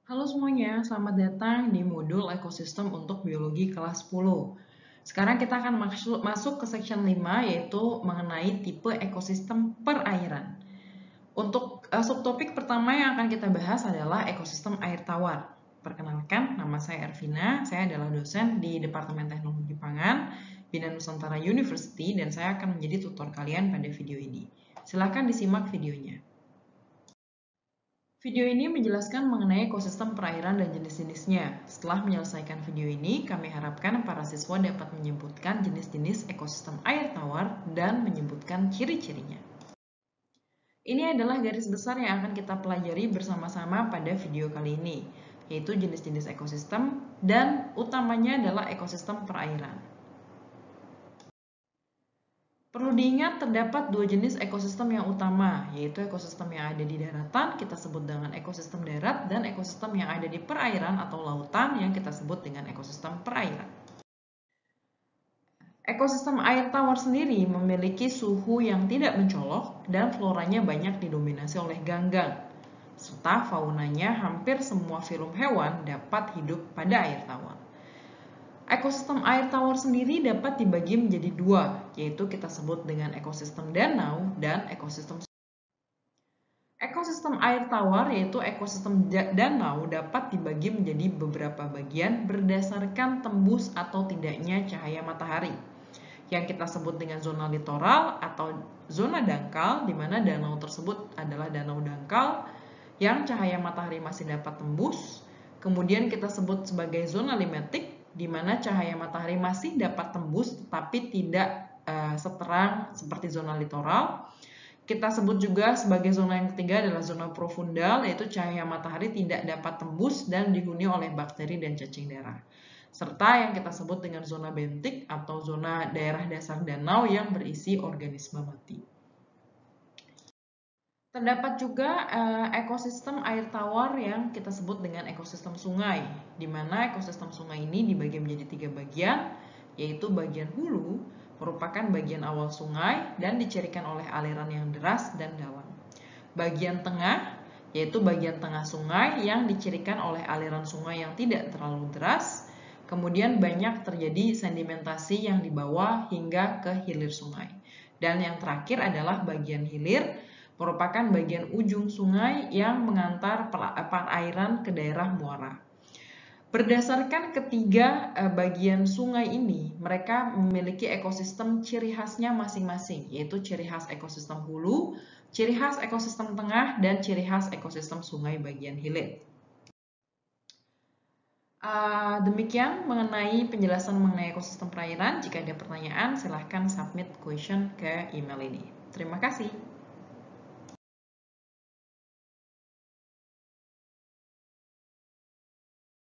Halo semuanya, selamat datang di modul ekosistem untuk biologi kelas 10. Sekarang kita akan masuk ke section 5 yaitu mengenai tipe ekosistem perairan. Untuk subtopik pertama yang akan kita bahas adalah ekosistem air tawar. Perkenalkan, nama saya Ervina, saya adalah dosen di Departemen Teknologi Pangan, Bina Nusantara University, dan saya akan menjadi tutor kalian pada video ini. Silakan disimak videonya. Video ini menjelaskan mengenai ekosistem perairan dan jenis-jenisnya. Setelah menyelesaikan video ini, kami harapkan para siswa dapat menyebutkan jenis-jenis ekosistem air tawar dan menyebutkan ciri-cirinya. Ini adalah garis besar yang akan kita pelajari bersama-sama pada video kali ini, yaitu jenis-jenis ekosistem dan utamanya adalah ekosistem perairan. Perlu diingat terdapat dua jenis ekosistem yang utama, yaitu ekosistem yang ada di daratan, kita sebut dengan ekosistem darat, dan ekosistem yang ada di perairan atau lautan yang kita sebut dengan ekosistem perairan. Ekosistem air tawar sendiri memiliki suhu yang tidak mencolok dan floranya banyak didominasi oleh ganggang, serta faunanya hampir semua filum hewan dapat hidup pada air tawar. Ekosistem air tawar sendiri dapat dibagi menjadi dua, yaitu kita sebut dengan ekosistem danau dan ekosistem sungai. Ekosistem air tawar yaitu ekosistem danau dapat dibagi menjadi beberapa bagian berdasarkan tembus atau tidaknya cahaya matahari. Yang kita sebut dengan zona litoral atau zona dangkal, di mana danau tersebut adalah danau dangkal yang cahaya matahari masih dapat tembus. Kemudian kita sebut sebagai zona limetik, di mana cahaya matahari masih dapat tembus tetapi tidak seterang seperti zona litoral. Kita sebut juga sebagai zona yang ketiga adalah zona profundal, yaitu cahaya matahari tidak dapat tembus dan dihuni oleh bakteri dan cacing darah. Serta yang kita sebut dengan zona bentik atau zona daerah dasar danau yang berisi organisme mati. Terdapat juga ekosistem air tawar yang kita sebut dengan ekosistem sungai, di mana ekosistem sungai ini dibagi menjadi tiga bagian, yaitu bagian hulu, merupakan bagian awal sungai dan dicirikan oleh aliran yang deras dan dalam. Bagian tengah, yaitu bagian tengah sungai yang dicirikan oleh aliran sungai yang tidak terlalu deras. Kemudian banyak terjadi sedimentasi yang dibawa hingga ke hilir sungai. Dan yang terakhir adalah bagian hilir, merupakan bagian ujung sungai yang mengantar perairan ke daerah muara. Berdasarkan ketiga bagian sungai ini, mereka memiliki ekosistem ciri khasnya masing-masing, yaitu ciri khas ekosistem hulu, ciri khas ekosistem tengah, dan ciri khas ekosistem sungai bagian hilir. Demikian mengenai penjelasan mengenai ekosistem perairan. Jika ada pertanyaan, silahkan submit question ke email ini. Terima kasih.